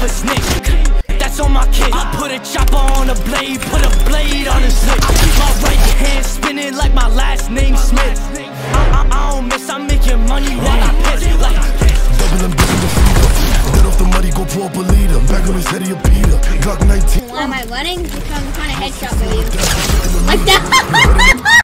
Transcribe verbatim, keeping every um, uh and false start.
a snitch. That's on my kid. I put a chopper on a blade, put a blade on his lip. I keep my right hand spinning like my last name Smith. I, I, I don't miss, I'm making money while I piss. Like double and busting the fever. Get off the muddy, go pour up a leader. Back on his head, he a Peter. Glock nineteen. Why am I running? I'm trying to headshot with you. Like that.